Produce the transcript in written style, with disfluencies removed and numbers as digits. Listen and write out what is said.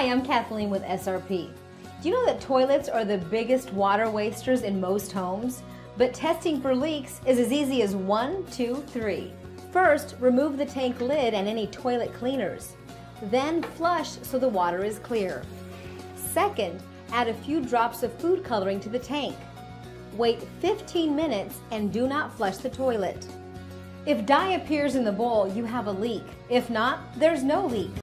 Hi, I'm Kathleen with SRP. Do you know that toilets are the biggest water wasters in most homes? But testing for leaks is as easy as 1, 2, 3. First, remove the tank lid and any toilet cleaners. Then flush so the water is clear. Second, add a few drops of food coloring to the tank. Wait 15 minutes and do not flush the toilet. If dye appears in the bowl, you have a leak. If not, there's no leak.